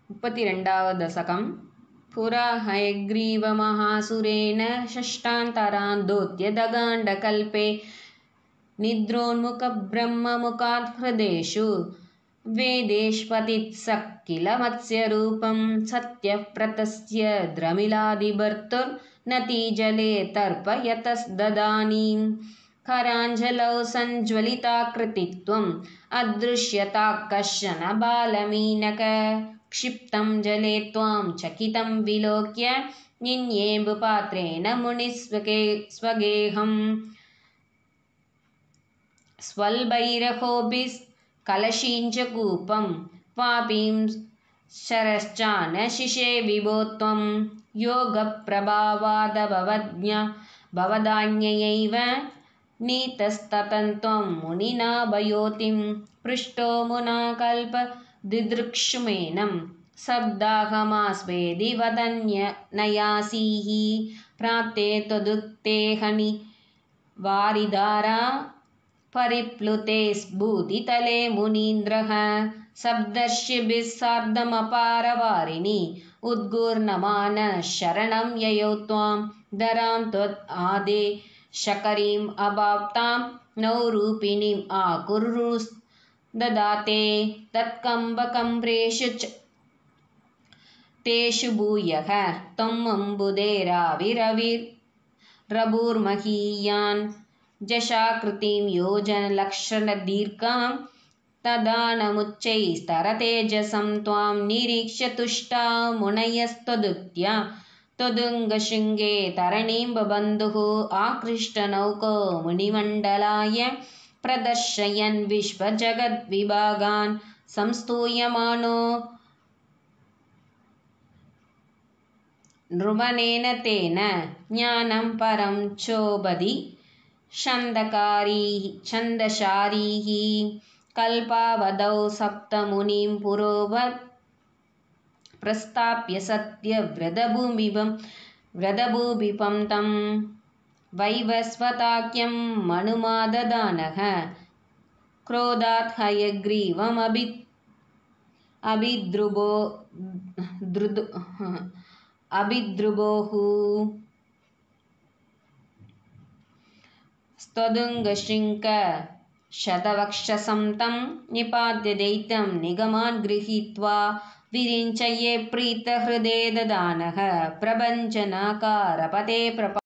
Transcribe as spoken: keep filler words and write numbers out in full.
मुप्पतिरेण्डाव दशकं पुरा हयग्रीवमहासुरेण षष्ठान्तरान्दोत्यदगाण्डकल्पे निद्रोन्मुखब्रह्ममुखात् हृदेषु वेदेष्पतित्सः किल मत्स्यरूपं सत्यः प्रतस्य द्रमिलादिभर्तुर्नतीजले तर्पयतस्तदानीं कराञ्जलौ सञ्ज्वलिताकृतित्वम् अदृश्यता कश्चन बालमीनक क्षिप्तं जले त्वां चकितं विलोक्य निन्येम्बुपात्रेण मुनिस्वके स्वगेहम् स्वल्पैरहोभिः कूपं वापीं शरश्चान शिशे विभो त्वं योगप्रभावादभवज्ञा भवदान्ययैव नीतस्ततन्त्वं मुनिना भयोतिं पृष्टो मुना कल्पदिदृक्षुमेनं शब्दाहमास्वेदि वदन्यनयासीः प्राप्ते त्वदुक्तेहनि वारिधारा परिप्लुते भूतितले मुनीन्द्रः सप्तर्षिभिः सार्धमपारवारिणि उद्गूर्णमान शरणं ययौ त्वां धरां त्वद् आदेशकरीम् अभाक्तां नौरूपिणीम् आकुरुददाते तत्कम्बकम्ब्रेषु च तेषु भूयः त्वमम्बुधेराविरविरभूर्महीयान् जशाकृतिं योजनलक्षणदीर्घां तदानमुच्चैस्तरतेजसं त्वां निरीक्ष्य तुष्टा मुनयस्त्वदुत्या त्वदुङ्गशृङ्गे तरणीं बबन्धुः आकृष्टनौको मुनिमण्डलाय प्रदर्शयन् विश्वजगद्विभागान् संस्तूयमानो नृपनेन तेन ज्ञानं परं चोबधि छन्दशारीः कल्पावधौ सप्तमुनिं पुरोवत् प्रस्थाप्य सत्यव्रतभूमिपं व्रतभूमिपं तं वैवस्वताख्यं मनुमाददानः क्रोधात् हयग्रीवमभि अभिद्रुभो अभिद्रुभोः स्तोदुङ्गशृङ्गशतवक्षसं तं निपात्य दैत्यं निगमान् गृहीत्वा विरिञ्चये प्रीतहृदे ददानः प्रभञ्जनाकारपते प्रपा